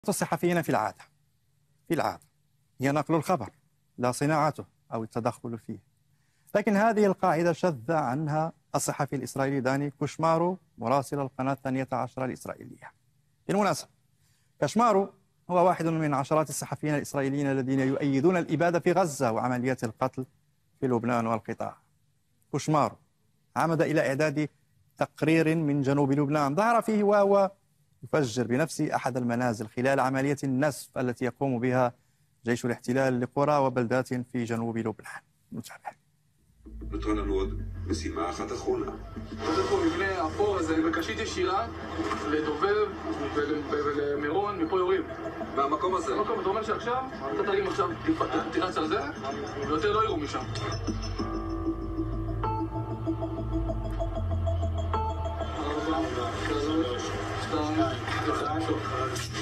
الصحفيين في العادة هي نقل الخبر لا صناعته أو التدخل فيه. لكن هذه القاعدة شذ عنها الصحفي الإسرائيلي داني كوشمارو مراسل القناة 12 الإسرائيلية. بالمناسبة كوشمارو هو واحد من عشرات الصحفيين الإسرائيليين الذين يؤيدون الإبادة في غزة وعمليات القتل في لبنان والقطاع. كوشمارو عمد إلى إعداد تقرير من جنوب لبنان ظهر فيه وهو يفجر بنفسه أحد المنازل خلال عملية النسف التي يقوم بها جيش الاحتلال لقرى ובלדות في جنوب לובנן. נתابع. נותרה לנו עוד משימה אחת אחרונה. קודם כל מבנה האפור הזה בקשית ישירה לדובב ולמירון מפה יורים. מהמקום הזה? המקום, אתה אומר שעכשיו, אתה תרים עכשיו תירץ על זה ויותר לא יראו משם. 4, 3, 2, 1.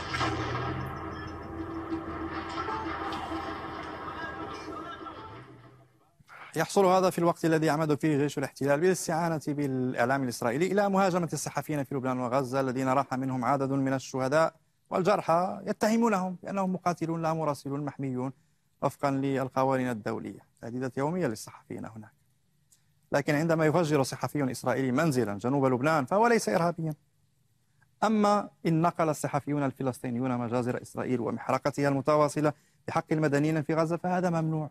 يحصل هذا في الوقت الذي يعمد فيه جيش الاحتلال بالاستعانة بالإعلام الإسرائيلي إلى مهاجمة الصحفيين في لبنان وغزة الذين راح منهم عدد من الشهداء والجرحى يتهمونهم بأنهم مقاتلون لا مراسلون محميون وفقا للقوانين الدولية. تهديدات يومية للصحفيين هناك. لكن عندما يفجر صحفي إسرائيلي منزلا جنوب لبنان فهو ليس إرهابيا. أما إن نقل الصحفيون الفلسطينيون مجازر إسرائيل ومحرقتها المتواصلة بحق المدنيين في غزة فهذا ممنوع.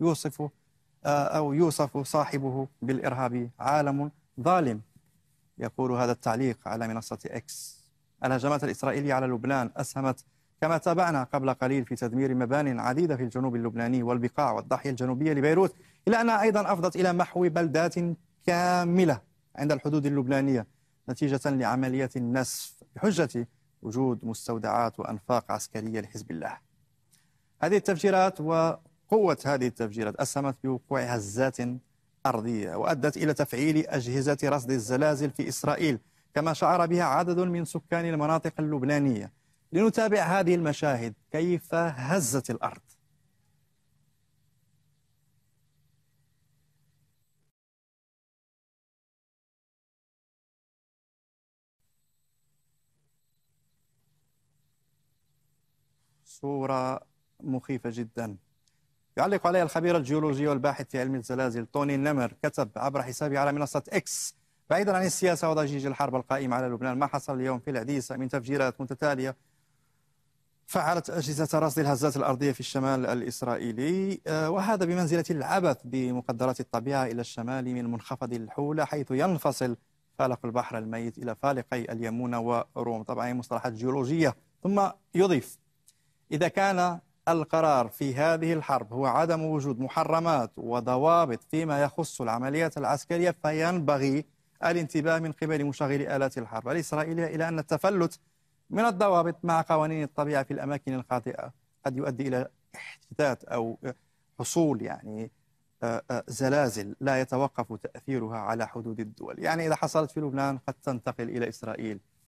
يوصف صاحبه بالإرهابي. عالم ظالم، يقول هذا التعليق على منصة إكس. الهجمات الإسرائيلية على لبنان أسهمت كما تابعنا قبل قليل في تدمير مبان عديدة في الجنوب اللبناني والبقاع والضاحية الجنوبية لبيروت، إلى أنها أيضا أفضت إلى محو بلدات كاملة عند الحدود اللبنانية نتيجة لعملية النسف بحجة وجود مستودعات وأنفاق عسكرية لحزب الله. هذه التفجيرات وقوة هذه التفجيرات أسهمت بوقوع هزات أرضية وأدت إلى تفعيل أجهزة رصد الزلازل في إسرائيل كما شعر بها عدد من سكان المناطق اللبنانية. لنتابع هذه المشاهد كيف هزت الأرض. صورة مخيفة جدا. يعلق عليها الخبير الجيولوجي والباحث في علم الزلازل توني نمر، كتب عبر حسابه على منصة إكس: بعيدا عن السياسة وضجيج الحرب القائمة على لبنان، ما حصل اليوم في العديسة من تفجيرات متتالية فعلت أجهزة رصد الهزات الأرضية في الشمال الإسرائيلي، وهذا بمنزلة العبث بمقدرات الطبيعة إلى الشمال من منخفض الحولة، حيث ينفصل فالق البحر الميت إلى فالقي اليمونة وروم. طبعا مصطلحات جيولوجية. ثم يضيف: إذا كان القرار في هذه الحرب هو عدم وجود محرمات وضوابط فيما يخص العمليات العسكرية، فينبغي الانتباه من قبل مشغلي آلات الحرب الإسرائيلية إلى أن التفلت من الضوابط مع قوانين الطبيعة في الأماكن الخاطئة قد يؤدي إلى احتداث أو حصول زلازل لا يتوقف تأثيرها على حدود الدول. يعني إذا حصلت في لبنان قد تنتقل إلى إسرائيل.